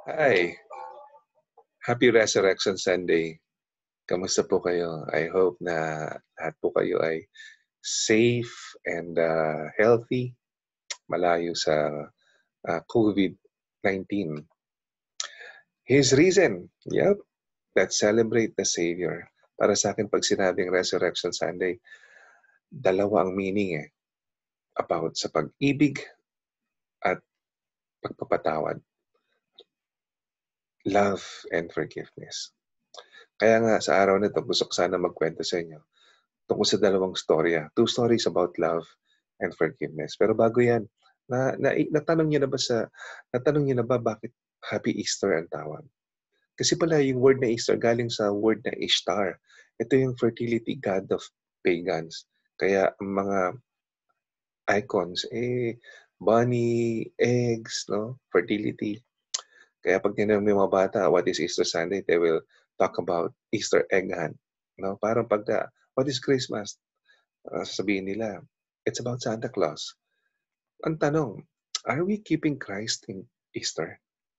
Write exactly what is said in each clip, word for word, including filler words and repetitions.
Hi, Happy Resurrection Sunday. Kamusta po kayo? I hope na lahat po kayo ay safe and uh, healthy, malayo sa uh, COVID nineteen. His reason, yep, let's celebrate the Savior. Para sa akin, pag sinabing Resurrection Sunday, dalawa ang meaning eh. About sa pag-ibig at pagpapatawad. Love and forgiveness. Kaya nga sa araw na ito, gusto ko sana magkwento sa inyo tungkol sa dalawang storya. Two stories about love and forgiveness. Pero bago yan, na, na, natanong niyo na ba sa natanong niyo na ba bakit Happy Easter ang tawag? Kasi pala yung word na Easter galing sa word na Ishtar. Ito yung fertility god of pagans. Kaya ang mga icons, eh, bunny, eggs, no? Fertility. Kaya pag tinanong mo yung mga bata, what is Easter Sunday? They will talk about Easter egg hunt. No? Parang pag, uh, what is Christmas? Uh, sasabihin nila, it's about Santa Claus. Ang tanong, are we keeping Christ in Easter?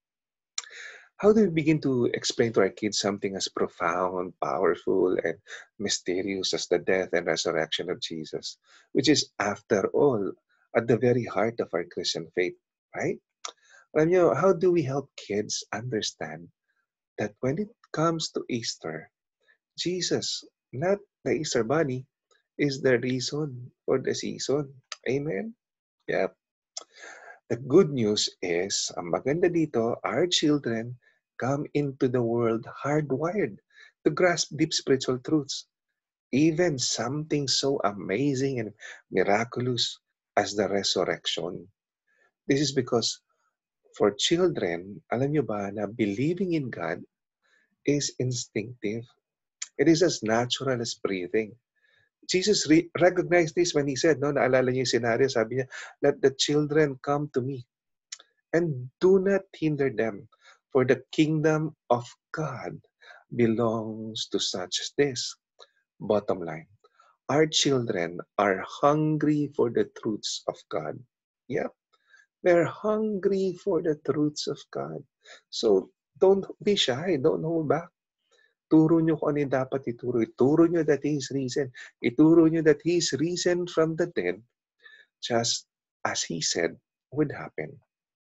How do we begin to explain to our kids something as profound, powerful, and mysterious as the death and resurrection of Jesus, which is, after all, at the very heart of our Christian faith, right? Alam nyo, how do we help kids understand that when it comes to Easter, Jesus, not the Easter Bunny, is the reason for the season? Amen? Yep. The good news is, ang maganda dito, our children come into the world hardwired to grasp deep spiritual truths. Even something so amazing and miraculous as the resurrection. This is because for children, alam nyo ba na believing in God is instinctive. It is as natural as breathing. Jesus re- recognized this when he said, no, naalala niyo yung scenario, sabi niya, let the children come to me and do not hinder them, for the kingdom of God belongs to such as this. Bottom line, our children are hungry for the truths of God. Yep, they're hungry for the truths of God. So don't be shy, don't hold back. Turo nyo kung ano yung dapat ituro. Ituro nyo that He is risen. Ituro nyo that He is risen from the dead, just as He said would happen.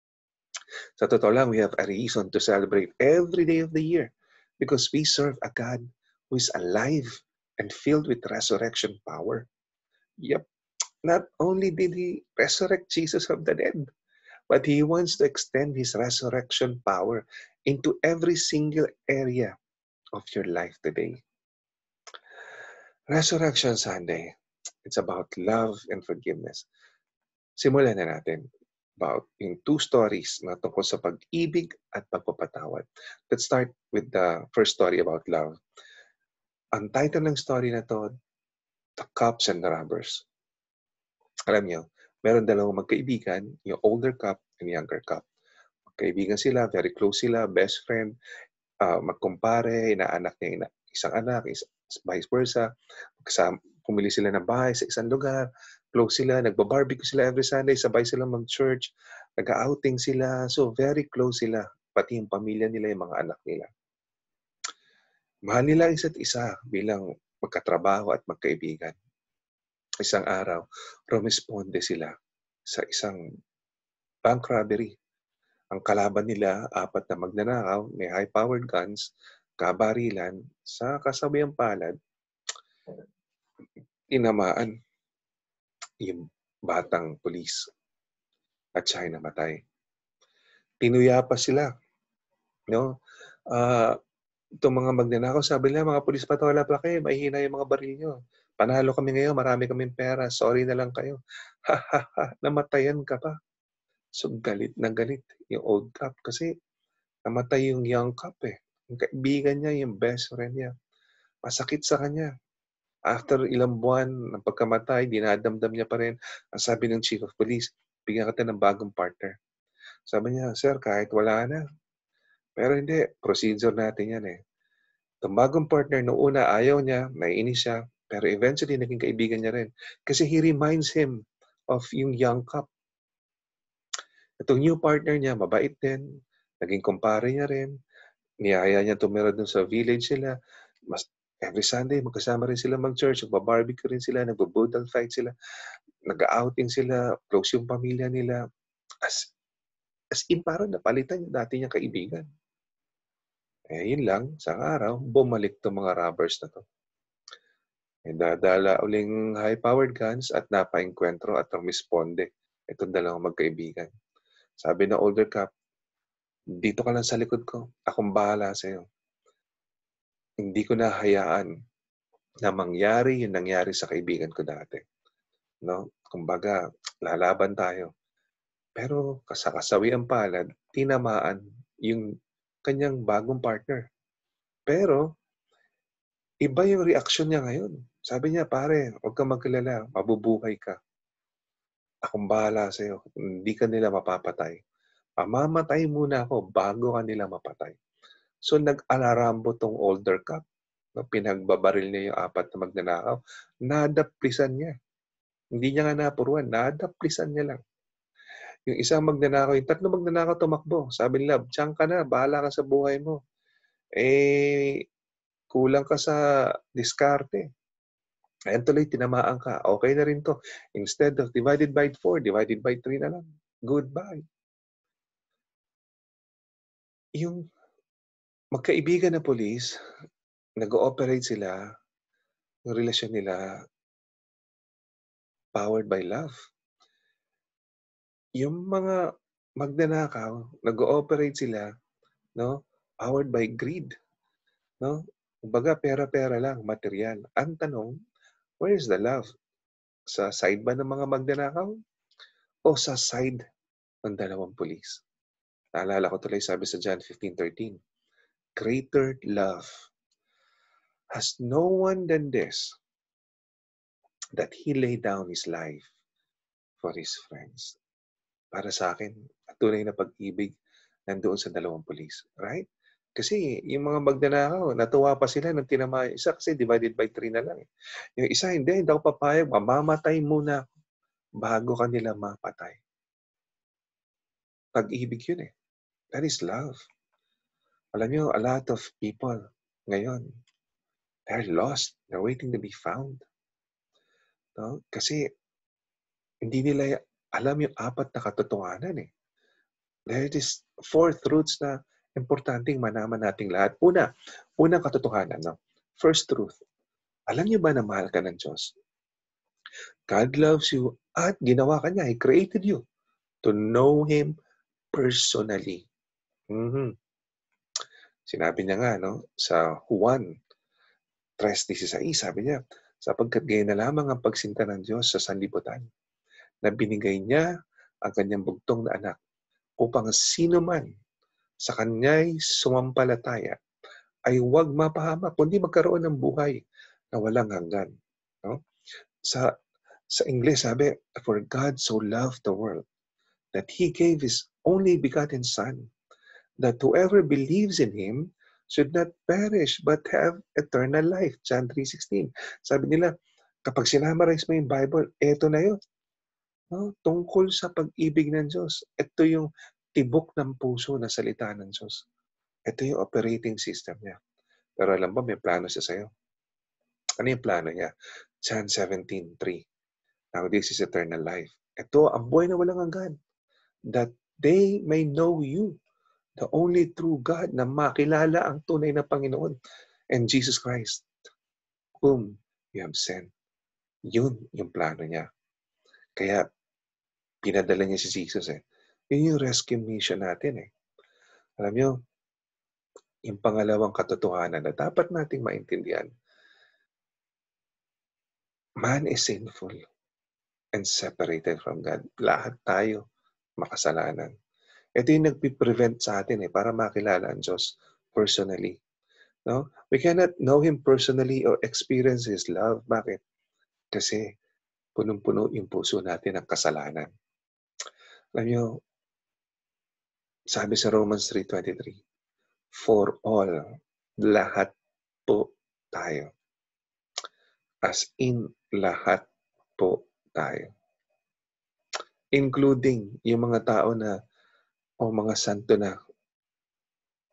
Sa totoo lang, we have a reason to celebrate every day of the year because we serve a God who is alive and filled with resurrection power. Yep, not only did He resurrect Jesus from the dead, but He wants to extend His resurrection power into every single area of your life today. Resurrection Sunday, it's about love and forgiveness. Simulan na natin about yung two stories na tungkol sa pag-ibig at pagpapatawad. Let's start with the first story about love. Ang title ng story na to, The Cops and the Robbers. Alam niyo, meron dalawang magkaibigan, yung older cop and younger cop. Magkaibigan sila, very close sila, best friend, uh, magkumpare, inaanak niya ina, isang anak, is, vice versa. Kasama, pumili sila ng bahay sa isang lugar, close sila, nagba-barbecue sila every Sunday, sabay sila mag-church, nag-outing sila, so very close sila, pati yung pamilya nila, yung mga anak nila. Mahal nila isa't isa bilang magkatrabaho at magkaibigan. Isang araw, rumisponde sila sa isang bank robbery. Ang kalaban nila, apat na magnanakaw, may high-powered guns, kabarilan, sa kasabayang palad, tinamaan yung batang pulis at siya ay namatay. Tinuya pa sila. No? Uh, itong mga magnanakaw, sabi nila, mga pulis pa ito, wala pa kayo, mahihina yung mga baril nyo. Panalo kami ngayon, marami kaming pera, sorry na lang kayo. Ha ha ha, namatayan ka pa. So galit na galit yung old cop kasi namatay yung young cop eh. Yung kaibigan niya, yung best friend niya. Masakit sa kanya. After ilang buwan ng pagkamatay, dinadamdam niya pa rin. Ang sabi ng chief of police, bigyan kita ng bagong partner. Sabi niya, sir, kahit wala na. Pero hindi, procedure natin yan eh. Itong bagong partner, noong una ayaw niya, naiinis siya, pero eventually naging kaibigan niya rin. Kasi he reminds him of yung young cop. Itong new partner niya, mabait din, Naging kumpare niya rin. Niyaya niya tumira dun sa village nila. Mas every Sunday, magkasama rin sila mag-church. Nagba-barbecue rin sila, nagbo-budal fight sila, nag-outing sila, close yung pamilya nila. As, as in, parang napalitan yung dati niyang kaibigan. Eh, yun lang, sa araw, bumalik tong mga robbers na to. Eh, dadala uling high-powered guns at napaengkwentro at rumisponde itong dalawang magkaibigan. Sabi ng older cop, dito ka lang sa likod ko. Akong bahala sa'yo. Hindi ko na hayaan na mangyari yung nangyari sa kaibigan ko dati. No? Kumbaga, lalaban tayo. Pero sa kasawiang palad, tinamaan yung kanyang bagong partner. Pero, iba yung reaksyon niya ngayon. Sabi niya, pare, huwag kang magkalala, mabubuhay ka. Akong bahala sa'yo. Hindi ka nila mapapatay. Mamamatay muna ako bago ka nila mapatay. So, nag-alarambo tong older cop. No, pinagbabaril niya yung apat na magnanakaw. Nadaplisan niya. Hindi niya nga napuruan. Nadaplisan niya lang. Yung isang magnanakaw, yung tatlo magnanakaw tumakbo. Sabi nila, diyan ka na, bahala ka sa buhay mo. Eh, kulang ka sa diskarte. Ayan tuloy, tinamaan ka. Okay na rin to. Instead of divided by four, divided by three na lang. Goodbye. Yung magkaibigan na police, nag-ooperate sila, yung relasyon nila, powered by love. Yung mga magnanakaw, nag-ooperate sila, no? Powered by greed, no? Kumbaga, pera-pera lang, material. Ang tanong, where is the love? Sa side ba ng mga magnanakaw? O sa side ng dalawang pulis? Naalala ko tuloy, sabi sa John fifteen thirteen, greater love has no one than this, that He laid down His life for His friends. Para sa akin, tunay na pag-ibig nandoon sa dalawang pulis. Right? Kasi yung mga magnanakaw, natuwa pa sila nang tinamay. Isa kasi divided by three na lang. Yung isa, hindi, hindi ako papayag. Mamamatay muna bago kanila mapatay. Pag-ibig yun eh. That is love. Alam nyo, a lot of people ngayon, they're lost. They're waiting to be found. No? Kasi hindi nila alam yung apat na katotohanan eh. There is four truths na importanteng malaman nating lahat. Una, unang katotohanan. No? First truth. Alam niyo ba na mahal ka ng Diyos? God loves you at ginawa ka niya. He created you to know Him personally. Mm-hmm. Sinabi niya nga no, sa Juan three sixteen, sabi niya, sapagkat gayon na lamang ang pagsinta ng Diyos sa sanlibutan, na binigay niya ang kanyang bugtong na anak upang sino man sa kanya'y sumampalataya ay huwag mapahamak, kundi magkaroon ng buhay na walang hanggan. No? Sa sa English, sabi, for God so loved the world that He gave His only begotten Son, that whoever believes in Him should not perish but have eternal life. John three sixteen. Sabi nila, kapag sinamarize mo yung Bible, eto na yun. No? Tungkol sa pag-ibig ng Diyos. Ito yung tibok ng puso na salita ng Diyos. Ito yung operating system niya. Pero alam ba, may plano siya sa'yo. Ano yung plano niya? John seventeen three. Now this is eternal life. Ito, ang buhay na walang hanggan. That they may know you, the only true God, na makilala ang tunay na Panginoon, and Jesus Christ, whom you have sent. Yun yung plano niya. Kaya, pinadala niya si Jesus eh. Yun yung rescue mission natin eh. Alam niyo, yung pangalawang katotohanan na dapat nating maintindihan, man is sinful and separated from God. Lahat tayo makasalanan. Ito yung nagpiprevent sa atin eh, para makilala ang Diyos personally. No? We cannot know Him personally or experience His love. Bakit? Kasi punong-puno yung puso natin ng kasalanan. Alam niyo, sabi sa Romans three twenty-three, for all, lahat po tayo. As in, lahat po tayo. Including yung mga tao na o mga santo na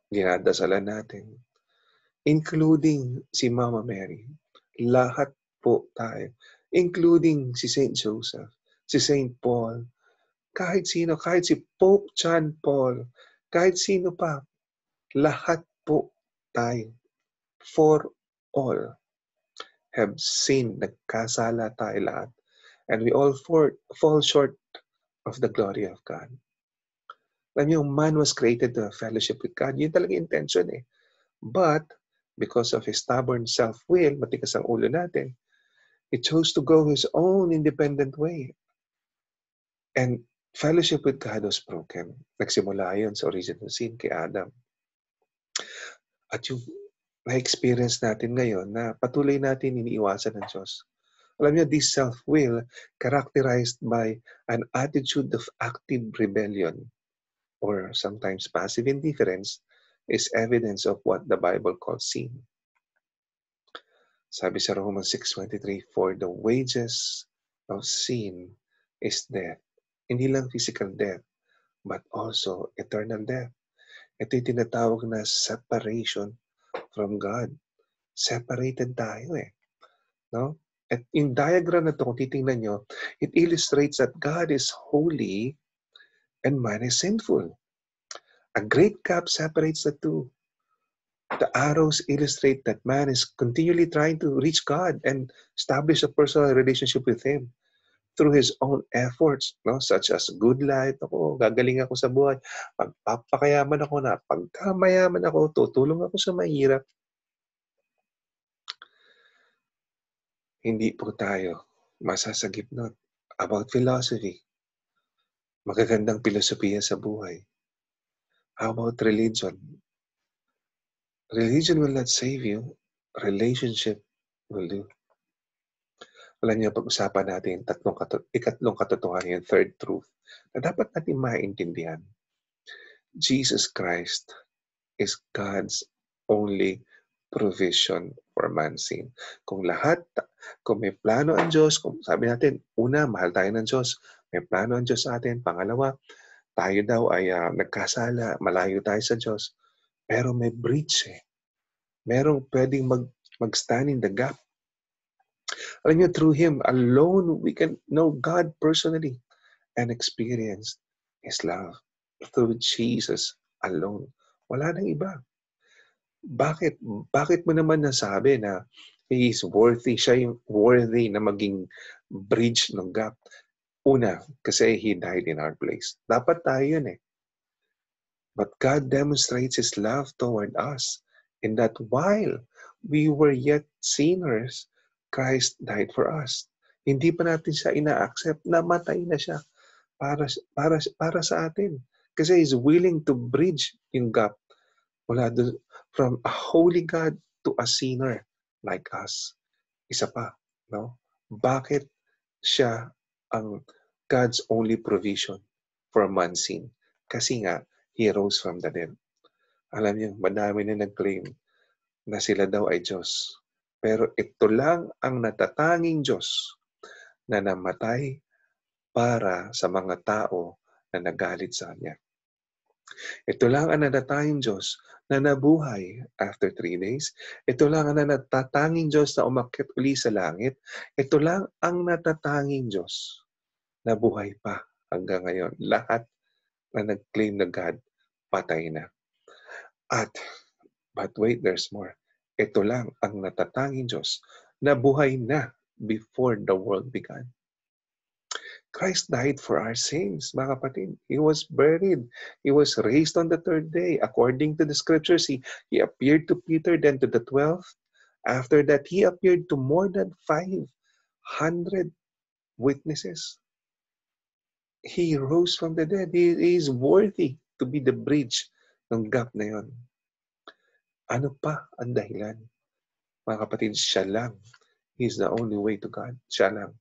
dinadasalan natin, including si Mama Mary. Lahat po tayo, including si Saint Joseph, si Saint Paul, kahit sino, kahit si Pope John Paul, kahit sino pa, lahat po tayo, for all have sinned, nagkasala tayo lahat, and we all for, fall short of the glory of God. Alam niyo, man was created to have fellowship with God. Yun talaga intention eh. But, because of his stubborn self-will, matikas ang ulo natin, he chose to go his own independent way. And fellowship with God was broken. Nagsimula yun sa original sin kay Adam. At yung na-experience natin ngayon na patuloy natin iniiwasan ng Diyos. Alam niyo, this self-will characterized by an attitude of active rebellion or sometimes passive indifference is evidence of what the Bible calls sin. Sabi sa Romans six twenty-three, for the wages of sin is death. Hindi lang physical death, but also eternal death. Ito yung tinatawag na separation from God. Separated tayo eh. No? At yung diagram na ito, kung titingnan nyo, it illustrates that God is holy and man is sinful. A great gap separates the two. The arrows illustrate that man is continually trying to reach God and establish a personal relationship with Him through his own efforts, no? Such as good life, ako, gagaling ako sa buhay, pagpapakayaman ako na, pagkamayaman ako, tutulong ako sa mahirap. Hindi po tayo masasagip nun. About philosophy, magagandang filosofiya sa buhay. How about religion? Religion will not save you. Relationship will do. Alam niyo, pag-usapan natin tatlong kato- ikatlong katotohanan, yung third truth, na dapat natin maintindihan. Jesus Christ is God's only provision for man's sin. Kung lahat, kung may plano ang Diyos, kung sabi natin, una, mahal tayo ng Diyos, may plano ang Diyos sa atin. Pangalawa, tayo daw ay uh, nagkasala, malayo tayo sa Diyos. Pero may breach eh. Merong pwedeng mag, mag-stand in the gap. Alam niyo, through Him alone, we can know God personally and experience His love. Through Jesus alone. Wala nang iba. Bakit? Bakit mo naman nasabi na He is worthy, siya yung worthy na maging bridge ng gap? Una, kasi He died in our place. Dapat tayo yun eh. But God demonstrates His love toward us in that while we were yet sinners, Christ died for us. Hindi pa natin siya ina-accept, namatay na siya para, para, para sa atin. Kasi He's willing to bridge yung gap mula doon, from a holy God to a sinner like us. Isa pa, no? Bakit siya ang God's only provision for man's sin? Kasi nga, He rose from the dead. Alam niyo, madami na nag-claim na sila daw ay Diyos. Pero ito lang ang natatanging Diyos na namatay para sa mga tao na nagalit sa Kanya. Ito lang ang natatanging Diyos na nabuhay after three days. Ito lang ang natatanging Diyos na umakyat uli sa langit. Ito lang ang natatanging Diyos na buhay pa hanggang ngayon. Lahat na nag-claim na God, patay na. At, but wait, there's more. Ito lang ang natatanging Diyos na buhay na before the world began. Christ died for our sins, mga kapatid. He was buried. He was raised on the third day. According to the scriptures, He, he appeared to Peter, then to the twelve. After that, He appeared to more than five hundred witnesses. He rose from the dead. He, he is worthy to be the bridge ng gap na yon. Ano pa ang dahilan? Mga kapatid, siya lang. He is the only way to God. Siya lang.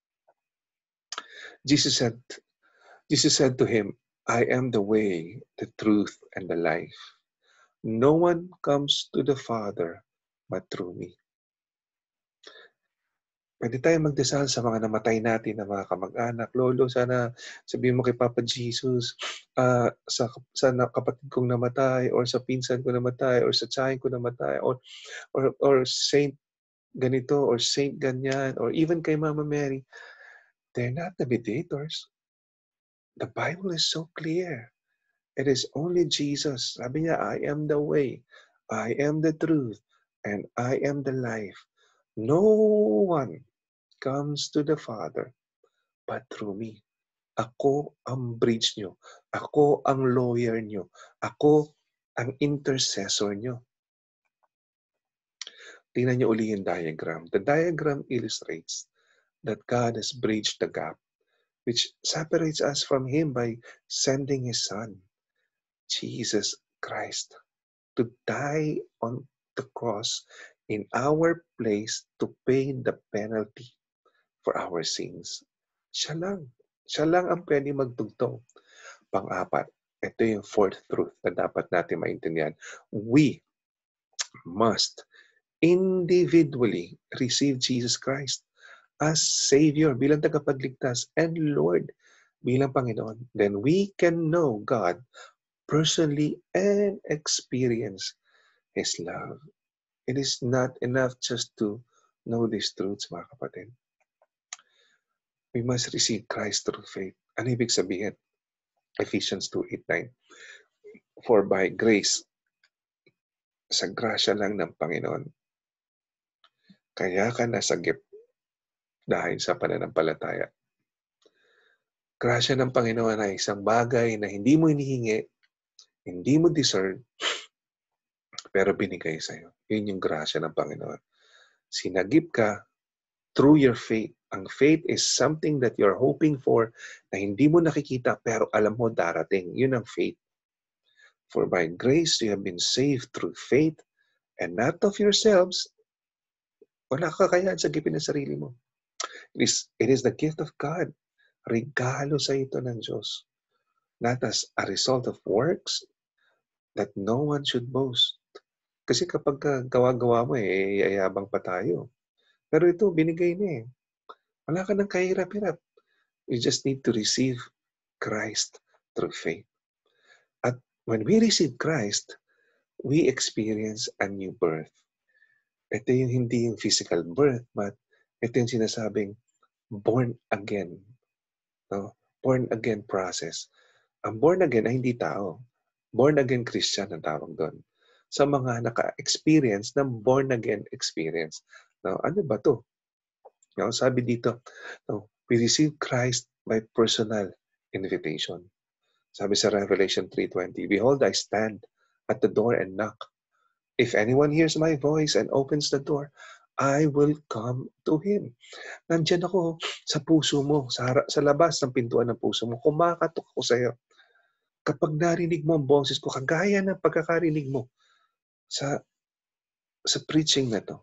Jesus said, Jesus said to him, I am the way, the truth, and the life. No one comes to the Father but through me. Pwede tayong magdasal sa mga namatay natin na mga kamag-anak. Lolo, sana sabihin mo kay Papa Jesus, ah, sa sa na kapatid kong namatay or sa pinsan ko namatay or sa tiyahin ko namatay or or or Saint ganito or Saint ganyan or even kay Mama Mary. They're not the mediators. The Bible is so clear. It is only Jesus. Sabi niya, I am the way, I am the truth, and I am the life. No one comes to the Father but through me. Ako ang bridge nyo. Ako ang lawyer nyo. Ako ang intercessor nyo. Tingnan nyo uli yung diagram. The diagram illustrates that God has bridged the gap which separates us from Him by sending His Son, Jesus Christ, to die on the cross in our place to pay the penalty for our sins. Siya lang. Siya lang ang pwede magtugtong. Pang-apat, ito yung fourth truth na dapat natin maintindihan. We must individually receive Jesus Christ as Savior, bilang tagapagligtas, and Lord, bilang Panginoon. Then we can know God personally and experience His love. It is not enough just to know these truths, mga kapatid. We must receive Christ through faith. Ano ibig sabihin? Ephesians two, eight, nine. For by grace, sa grasya lang ng Panginoon, kaya ka nasagip dahil sa pananampalataya. Grasya ng Panginoon ay isang bagay na hindi mo hinihingi, hindi mo deserve, pero binigay sa'yo. Yun yung grasya ng Panginoon. Sinagip ka through your faith. Ang faith is something that you're hoping for na hindi mo nakikita pero alam mo darating. Yun ang faith. For by grace you have been saved through faith and not of yourselves. Wala ka kayaan sa gipin ng sarili mo. It is, it is the gift of God. Regalo sa ito ng Diyos. Not as a result of works that no one should boast. Kasi kapag gawa-gawa mo eh, ayabang pa tayo. Pero ito, binigay niya eh. Wala ka ng kahirap-hirap. You just need to receive Christ through faith. At when we receive Christ, we experience a new birth. Ito yung hindi yung physical birth, but ito yung sinasabing born again. No? Born again process. Ang born again ay hindi tao. Born again Christian ang tawag doon. Sa mga naka-experience ng born again experience. No, ano ba to? No, sabi dito, no, we receive Christ by personal invitation. Sabi sa Revelation three twenty, behold, I stand at the door and knock. If anyone hears my voice and opens the door, I will come to him. Nandiyan ako sa puso mo, sa, harap, sa labas ng pintuan ng puso mo. Kumakatok ako sa iyo. Kapag narinig mo ang boses ko, kagaya ng pagkakarinig mo sa sa preaching na to,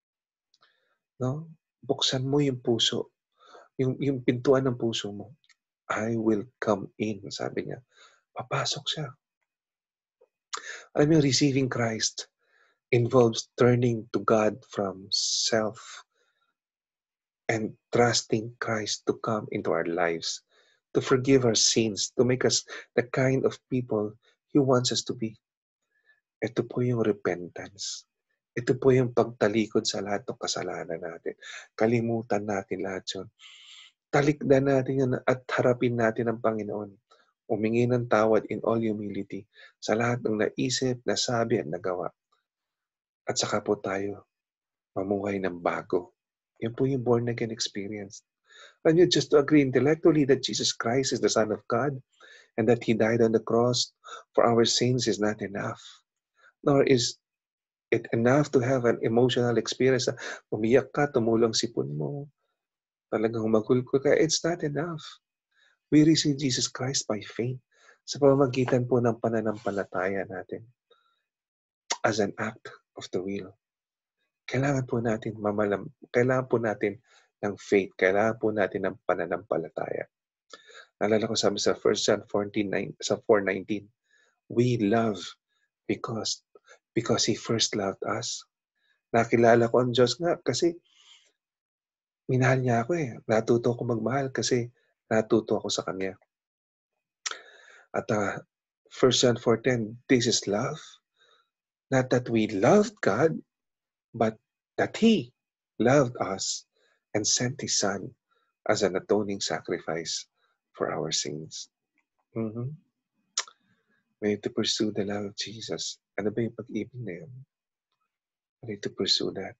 no? Buksan mo yung puso, yung, yung pintuan ng puso mo. I will come in, sabi niya. Papasok siya. Alam mo, receiving Christ involves turning to God from self and trusting Christ to come into our lives, to forgive our sins, to make us the kind of people He wants us to be. Ito po yung repentance. Ito po yung pagtalikod sa lahat ng kasalanan natin. Kalimutan natin lahat yun. Talikdan natin yun at harapin natin ang Panginoon. Umingi ng tawad in all humility sa lahat ng naisip, nasabi at nagawa. At saka po tayo mamuhay ng bago. Yan po yung born again experience. And you just to agree intellectually that Jesus Christ is the Son of God and that He died on the cross for our sins is not enough. Nor is it enough to have an emotional experience. Umiyak ka, tumulong sipon mo, talagang humagulgol ka. It's not enough. We receive Jesus Christ by faith sa pamamagitan po ng pananampalataya natin as an act of the will. Kailangan po natin mamalam, kailangan po natin ng faith, kailangan po natin ng pananampalataya. Naalala ko sabi sa First John fourteen nine, sa four nineteen, we love because because He first loved us. Nakilala ko ang Diyos nga kasi minahal niya ako eh. Natuto ako magmahal kasi natuto ako sa kanya. At uh, First John four ten, this is love. Not that we loved God, but that He loved us and sent His Son as an atoning sacrifice for our sins. Mm-hmm. We need to pursue the love of Jesus. Ano ba yung pag-ibig na yun? We need to pursue that.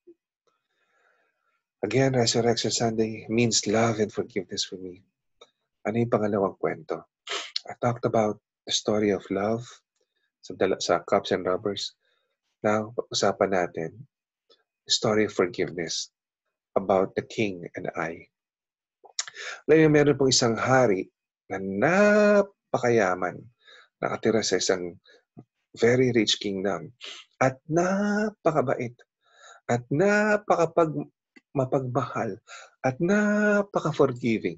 Again, Resurrection Sunday means love and forgiveness for me. Ano yung pangalawang kwento? I talked about the story of love sa, sa Cups and Rubbers. Now, pag-usapan natin the story of forgiveness about the king and I. Ngayon, meron pong isang hari na napakayaman, nakatira sa isang very rich kingdom, at napakabait, at napakapag mapagmahal, at napaka-forgiving.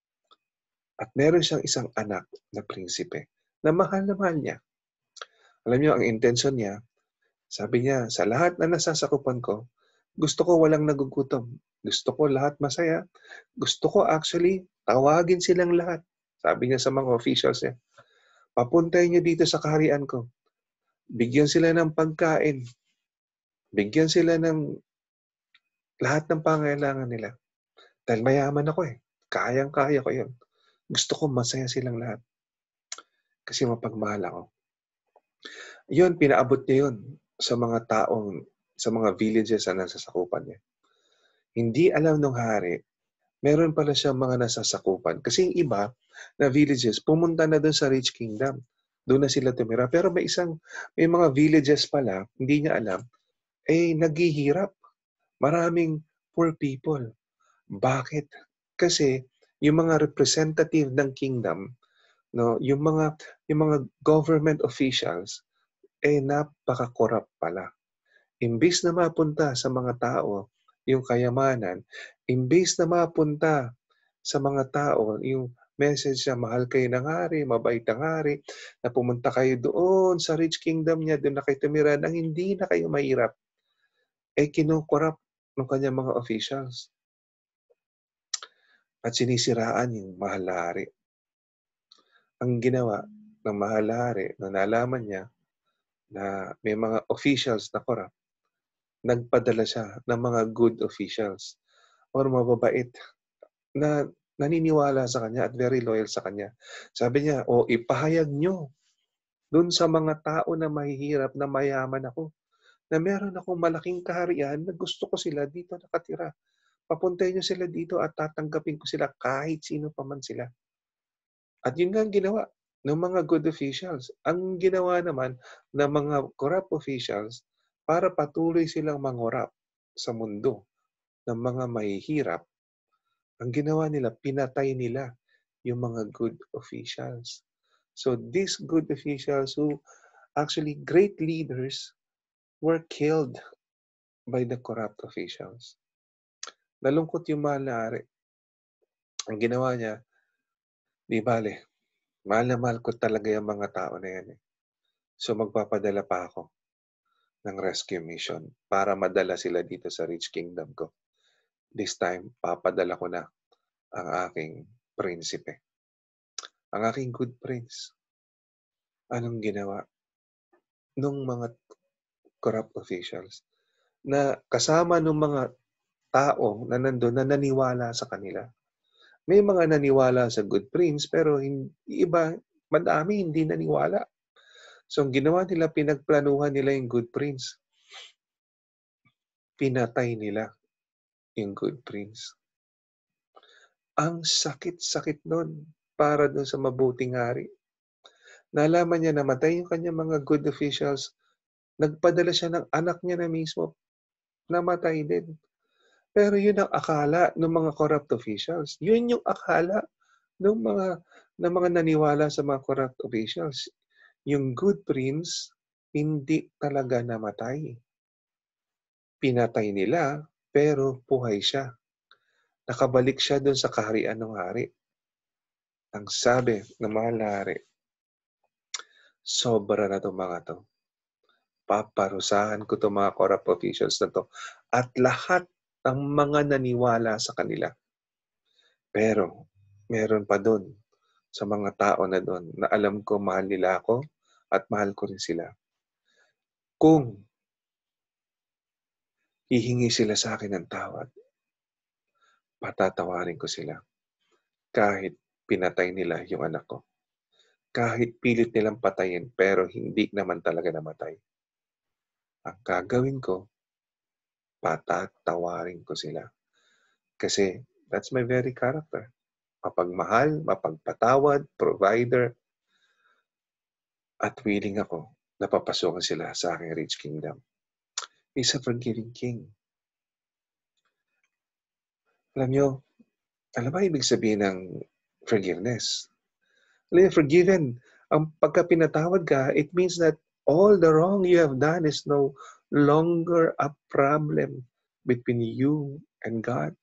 At meron siyang isang anak na prinsipe na mahal na mahal niya. Alam niyo, ang intention niya, sabi niya, sa lahat na nasasakupan ko, gusto ko walang nagugutom. Gusto ko lahat masaya. Gusto ko actually, tawagin silang lahat. Sabi niya sa mga officials niya, papuntay niyo dito sa kaharian ko. Bigyan sila ng pagkain. Bigyan sila ng lahat ng pangailangan nila. Dahil mayaman ako eh. Kayang-kaya ko yun. Gusto ko masaya silang lahat. Kasi mapagmahal ako. Yun, pinaabot niya yun sa mga taong, sa mga villages na nasasakupan niya. Hindi alam ng hari, meron pala siyang mga nasasakupan. Kasi yung iba na villages, pumunta na doon sa rich kingdom. Doon na sila tumira. Pero may isang, may mga villages pala, hindi niya alam, eh naghihirap. Maraming poor people. Bakit? Kasi yung mga representative ng kingdom, no, yung mga yung mga government officials eh napaka-corrupt pala. Imbis na mapunta sa mga tao yung kayamanan, imbis na mapunta sa mga tao yung message na mahal kayo ng hari, mabait ang hari, na pumunta kayo doon sa rich kingdom niya, doon na kayo tumira nang hindi na kayo mahirap, eh kinukorrupt ng kanyang mga officials. At sinisiraan yung mahal na hari. Ang ginawa ng mahal na hari, nung nalaman niya na may mga officials na corrupt, nagpadala siya ng mga good officials or mababait na naniniwala sa kanya at very loyal sa kanya. Sabi niya, o ipahayag nyo dun sa mga tao na mahihirap na mayaman ako, na meron akong malaking kaharian na gusto ko sila dito nakatira. Papuntay nyo sila dito at tatanggapin ko sila kahit sino pa man sila. At yun nga ang ginawa ng mga good officials. Ang ginawa naman ng mga corrupt officials para patuloy silang mangorap sa mundo ng mga mahihirap, ang ginawa nila, pinatay nila yung mga good officials. So these good officials who actually great leaders were killed by the corrupt officials. Nalungkot yung mahal na ari. Ang ginawa niya, di bale, mahal na mahal ko talaga yung mga tao na yan eh. So magpapadala pa ako ng rescue mission para madala sila dito sa rich kingdom ko. This time, papadala ko na ang aking prinsipe. Ang aking good prince. Anong ginawa nung mga corrupt officials na kasama ng mga tao na nandun na naniwala sa kanila? May mga naniwala sa good prince pero hindi, iba, madami hindi naniwala. So, ang ginawa nila, pinagplanuhan nila yung good prince. Pinatay nila yung good prince. Ang sakit-sakit nun para dun sa mabuting hari. Nalaman niya namatay yung kanyang mga good officials. Nagpadala siya ng anak niya na mismo. Namatay din. Pero yun ang akala ng mga corrupt officials. Yun yung akala ng mga, ng mga naniwala sa mga corrupt officials. Yung good prince, hindi talaga namatay. Pinatay nila, pero buhay siya. Nakabalik siya doon sa kaharian ng hari. Ang sabi ng mahal na hari, sobra na itong mga to. Paparusahan ko itong mga corrupt officials na to. At lahat ng mga naniwala sa kanila. Pero meron pa dun sa mga tao na dun na alam ko mahal nila ako at mahal ko rin sila. Kung hihingi sila sa akin ng tawad, patatawarin ko sila. Kahit pinatay nila yung anak ko. Kahit pilit nilang patayin pero hindi naman talaga namatay. Ang gagawin ko, patatawarin ko sila. Kasi that's my very character. Mapagmahal, mapagpatawad, provider, at willing ako na papasukan sila sa aking rich kingdom. He's a forgiving king. Alam nyo, alam ba ibig sabihin ng forgiveness? Alam nyo, forgiven, ang pagka pinatawad ka, it means that all the wrong you have done is no longer a problem between you and God.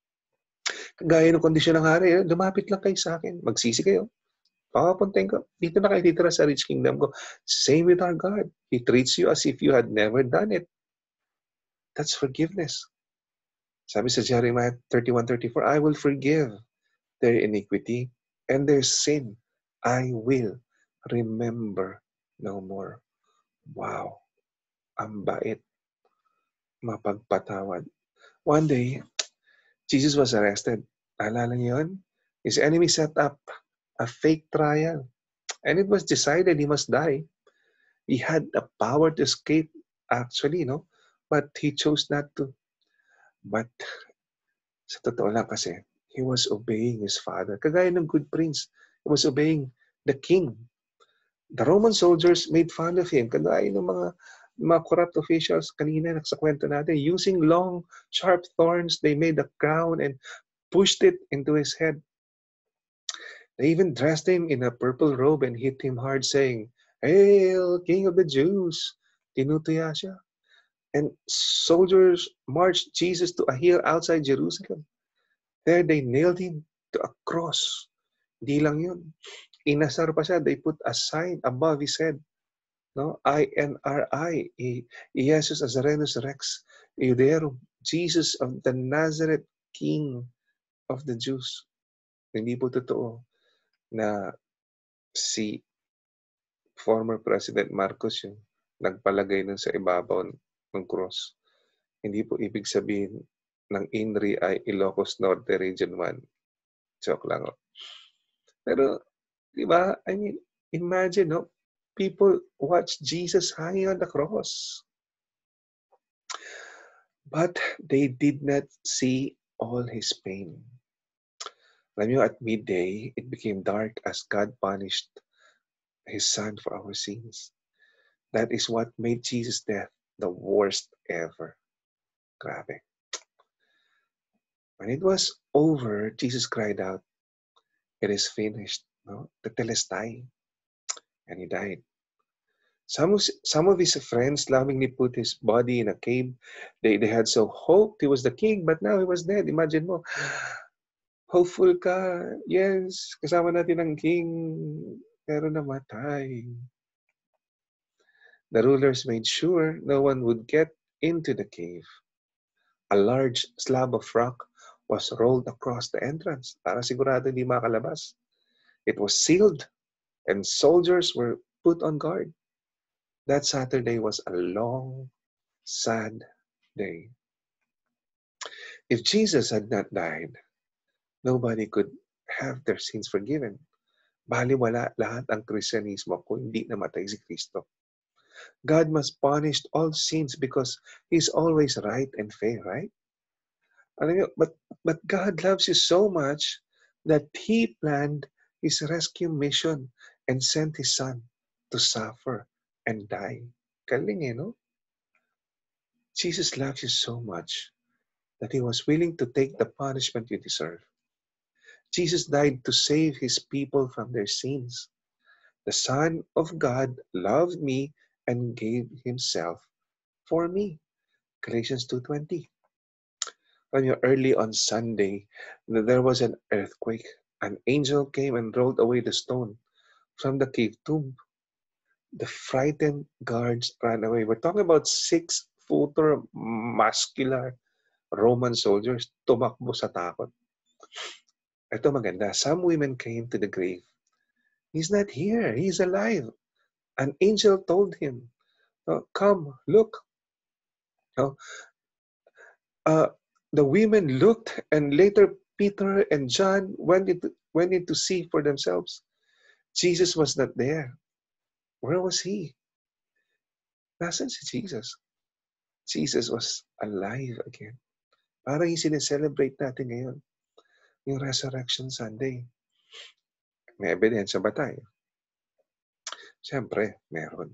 Gaya ng kondisyon ng hari, lumapit lang kayo sa akin, magsisi kayo. Papapuntahin ko, dito na kayo titira sa rich kingdom ko. Same with our God. He treats you as if you had never done it. That's forgiveness. Sabi sa Jeremiah thirty-one thirty-four, I will forgive their iniquity and their sin. I will remember no more. Wow, ang bait, mapagpatawad. One day, Jesus was arrested. Alala niyo yun? His enemy set up a fake trial. And it was decided he must die. He had the power to escape, actually, no? But he chose not to. But sa totoo lang kasi, he was obeying his father. Kagaya ng good prince, he was obeying the king. The Roman soldiers made fun of him. Kagaya ng mga mga corrupt officials kanina sa kwento natin. Using long, sharp thorns, they made a crown and pushed it into his head. They even dressed him in a purple robe and hit him hard, saying, Hail, King of the Jews! Tinutuya siya. And soldiers marched Jesus to a hill outside Jerusalem. There they nailed him to a cross. Di lang yun. Inasar pa siya. They put a sign above his head. No? I N R I. Jesus Nazarenus Rex Iuderum. Jesus of the Nazareth, King of the Jews. Hindi po totoo na si former President Marcos yung nagpalagay nun sa ibabaw ng cross. Hindi po ibig sabihin ng I N R I ay Ilocos Norte Region one. Joke lang. Oh. Pero, di ba? I mean, imagine, no? People watch Jesus hanging on the cross. But they did not see all his pain. Alam nyo, at midday, it became dark as God punished his son for our sins. That is what made Jesus' death the worst ever. Grabe. When it was over, Jesus cried out, it is finished. No? Tetelestai. And he died. Some of, some of his friends lovingly put his body in a cave. They, they had so hoped he was the king, but now he was dead. Imagine mo, hopeful ka, yes, kasama natin ang king, pero namatay. The rulers made sure no one would get into the cave. A large slab of rock was rolled across the entrance para sigurado hindi makalabas. It was sealed and soldiers were put on guard. That Saturday was a long, sad day. If Jesus had not died, nobody could have their sins forgiven. Baliwala lahat ang Kristyanismo kung hindi namatay si Kristo. God must punish all sins because He's always right and fair, right? Alam niyo, but, but God loves you so much that He planned His rescue mission and sent His Son to suffer and die. Galing eh, no? Jesus loves you so much that He was willing to take the punishment you deserve. Jesus died to save His people from their sins. The Son of God loved me and gave Himself for me. Galatians two twenty. When you early on Sunday, there was an earthquake. An angel came and rolled away the stone from the cave tomb. The frightened guards ran away. We're talking about six-footer, muscular Roman soldiers, tumakbo sa takot. Ito maganda. Some women came to the grave. He's not here. He's alive. An angel told him, oh, come, look. Oh, uh, the women looked, and later Peter and John went into, went in to see for themselves. Jesus was not there. Where was he? Nasaan si Jesus? Jesus was alive again. Parang yung sineselebrate natin ngayon, yung Resurrection Sunday. May ebidensya ba tayo? Siyempre, meron.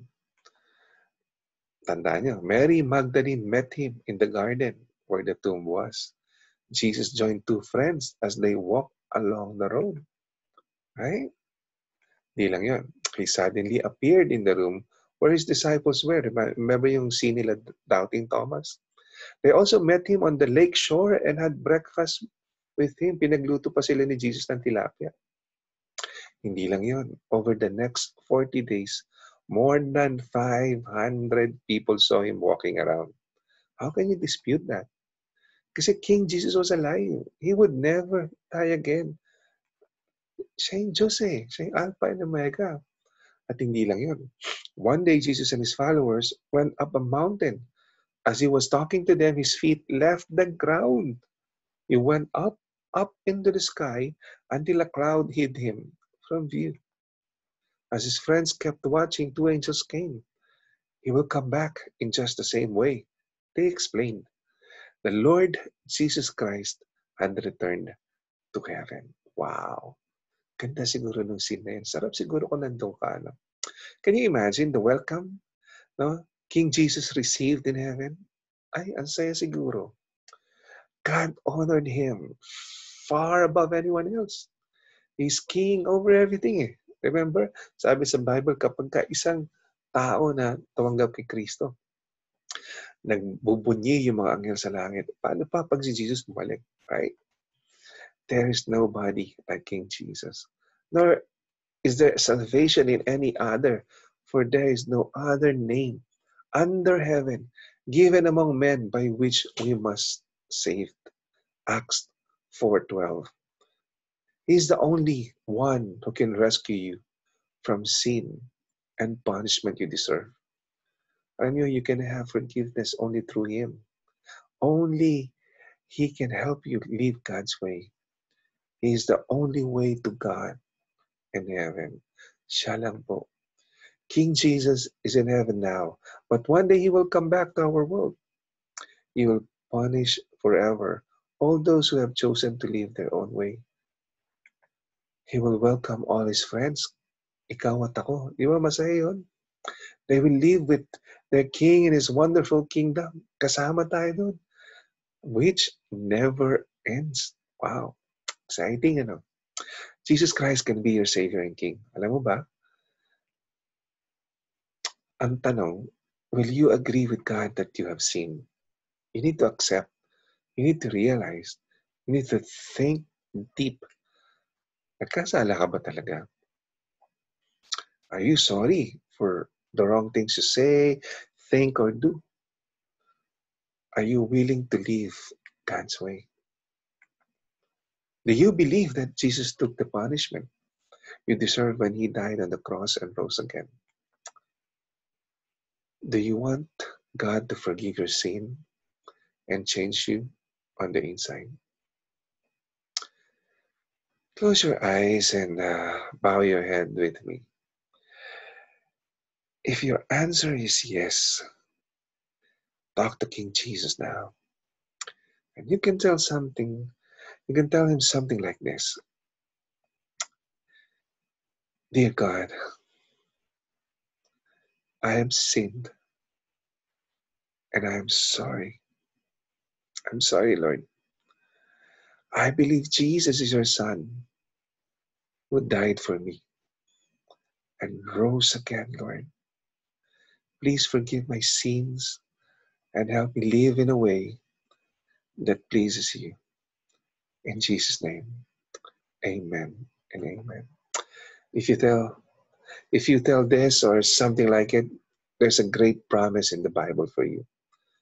Tandaan niyo, Mary Magdalene met him in the garden where the tomb was. Jesus joined two friends as they walked along the road. Right? Di lang yun. He suddenly appeared in the room where his disciples were. Remember yung scene nila doubting Thomas? They also met him on the lake shore and had breakfast with him. Pinagluto pa sila ni Jesus ng tilapia. Hindi lang yun. Over the next forty days, more than five hundred people saw him walking around. How can you dispute that? Kasi King Jesus was alive. He would never die again. Siya yung Diyos eh. Siya yung Alpha and Omega. At hindi lang yun. One day, Jesus and his followers went up a mountain. As he was talking to them, his feet left the ground. He went up, up into the sky until a cloud hid him from view. As his friends kept watching, two angels came. He will come back in just the same way. They explained. The Lord Jesus Christ had returned to heaven. Wow. Ganda siguro nung scene na yun. Sarap siguro kung nandun ka. No? Can you imagine the welcome? No? King Jesus received in heaven? Ay, ang saya siguro. God honored him far above anyone else. He's king over everything eh. Remember, sabi sa Bible, kapag ka isang tao na tumanggap kay Kristo, nagbubunyi yung mga anghel sa langit. Paano pa pag si Jesus bumalik? Right? There is nobody like King Jesus. Nor is there salvation in any other, for there is no other name under heaven given among men by which we must save. Acts four twelve. He's the only one who can rescue you from sin and punishment you deserve. I know you can have forgiveness only through Him. Only He can help you live God's way. He is the only way to God in heaven. Siya lang po. King Jesus is in heaven now, but one day He will come back to our world. He will punish forever all those who have chosen to live their own way. He will welcome all His friends. Ikaw at ako. Di ba masaya yun? They will live with their King in His wonderful kingdom. Kasama tayo doon. Which never ends. Wow. Exciting, ano? Jesus Christ can be your Savior and King. Alam mo ba? Ang tanong, will you agree with God that you have sinned? You need to accept. You need to realize. You need to think deep. Nagkasala ka ba talaga? Are you sorry for the wrong things you say, think, or do? Are you willing to live God's way? Do you believe that Jesus took the punishment you deserved when He died on the cross and rose again? Do you want God to forgive your sin and change you on the inside? Close your eyes and uh, bow your head with me. If your answer is yes, talk to King Jesus now. And you can tell something, you can tell Him something like this. Dear God, I have sinned and I am sorry. I'm sorry, Lord. I believe Jesus is your Son who died for me and rose again, Lord. Please forgive my sins and help me live in a way that pleases you. In Jesus' name, amen and amen. If you tell, if you tell this or something like it, there's a great promise in the Bible for you.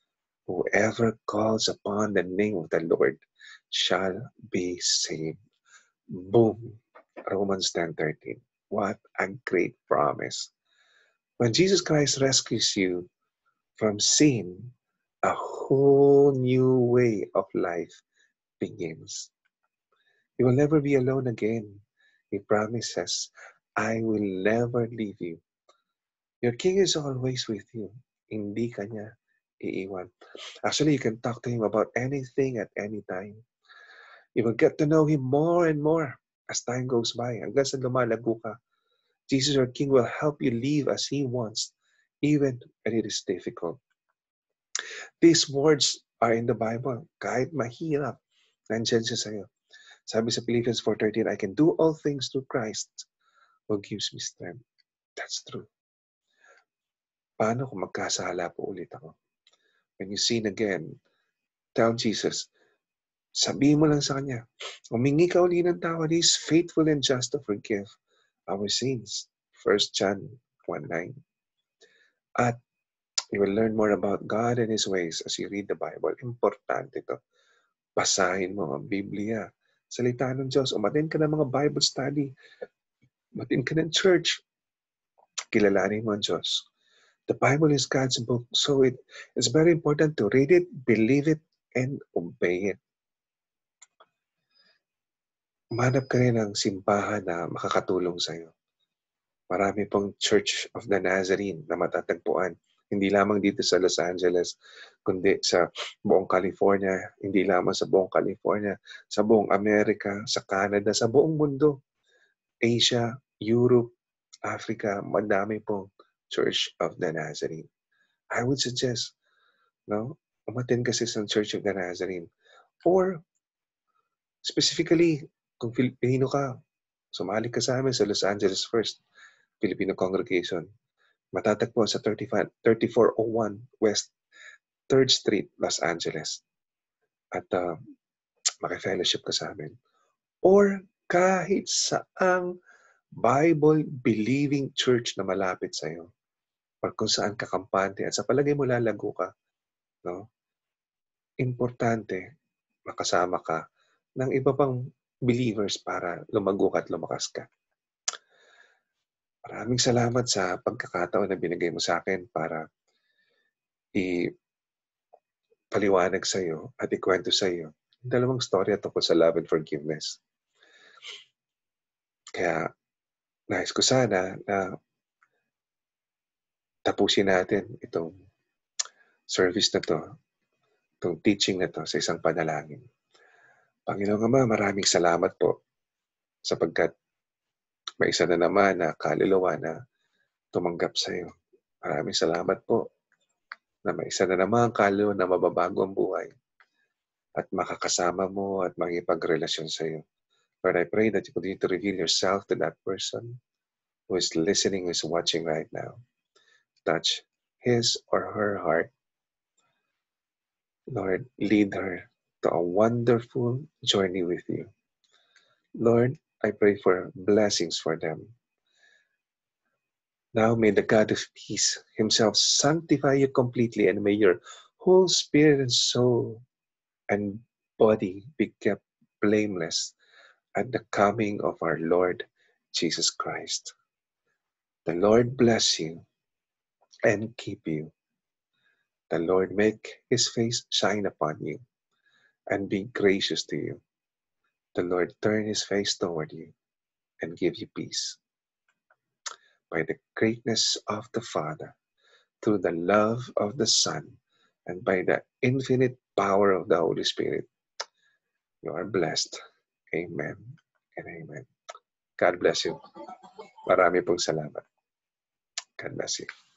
Whoever calls upon the name of the Lord shall be saved. Boom. Romans ten thirteen. What a great promise. When Jesus Christ rescues you from sin, a whole new way of life begins. You will never be alone again. He promises, I will never leave you. Your King is always with you. Hindi ka niya iiwan. Actually, you can talk to Him about anything at any time. You will get to know Him more and more as time goes by. Hanggang sa lumalago ka, Jesus, your King, will help you live as He wants, even when it is difficult. These words are in the Bible. Kahit mahirap, nandyan siya sa'yo. Sabi sa Philippians four thirteen, I can do all things through Christ who gives me strength. That's true. Paano kung magkasala po ulit ako? When you sin again, tell Jesus, sabihin mo lang sa Kanya, humingi ka uli ng tawad. He is faithful and just to forgive our sins. First John one nine. At you will learn more about God and His ways as you read the Bible. Importante ito. Basahin mo ang Biblia. Salita ng Diyos. Umatin ka ng mga Bible study. Umatin ka ng church. Kilalanin mo ang Diyos. The Bible is God's book, so it is very important to read it, believe it, and obey it. Manap ka rin ng simbahan na makakatulong sa iyo. Marami pong Church of the Nazarene na matatagpuan. Hindi lamang dito sa Los Angeles, kundi sa buong California, hindi lamang sa buong California, sa buong Amerika, sa Canada, sa buong mundo. Asia, Europe, Africa, madami pong Church of the Nazarene. I would suggest, no, umattend kasi sa Church of the Nazarene. Or, specifically, kung Filipino ka, sumali ka sa amin sa Los Angeles First Filipino Congregation. Matatagpo sa thirty-four oh one West third Street, Los Angeles. At uh, maki-fellowship ka sa amin. Or kahit saang Bible-believing church na malapit sa iyo. Or kung saan kakampante at sa palagay mo lalago ka, no? Importante makasama ka ng iba pang believers para lumago ka at lumakas ka. Maraming salamat sa pagkakataon na binigay mo sa akin para i-paliwanag sa iyo at ikwento sa iyo ang dalawang storya tungkol sa love and forgiveness. Kaya nais ko sana na tapusin natin itong service na to, itong teaching na to sa isang panalangin. Panginoong Ama, maraming salamat po sapagkat may isa na naman na kaluluwa na tumanggap sa iyo. Maraming salamat po na may isa na naman kaluluwa na mababago ang buhay at makakasama mo at makipagrelasyon sa iyo. Lord, I pray that you continue to reveal yourself to that person who is listening, who is watching right now. Touch his or her heart. Lord, lead her to a wonderful journey with you. Lord, I pray for blessings for them. Now may the God of peace himself sanctify you completely, and may your whole spirit and soul and body be kept blameless at the coming of our Lord Jesus Christ. The Lord bless you and keep you. The Lord make his face shine upon you and be gracious to you. The Lord turn his face toward you and give you peace. By the greatness of the Father, through the love of the Son, and by the infinite power of the Holy Spirit, you are blessed. Amen and amen. God bless you. Marami pong salamat. God bless you.